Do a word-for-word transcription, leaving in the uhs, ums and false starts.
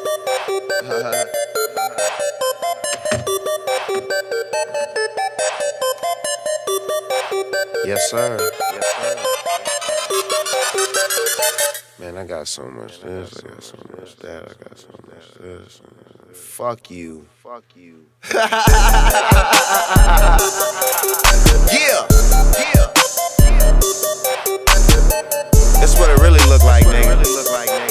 Yes, sir. Yes, sir. Man, I got so much this, I got so much that, I got so much this. Fuck you. Fuck you. Yeah. Yeah. That's what it really look like, nigga.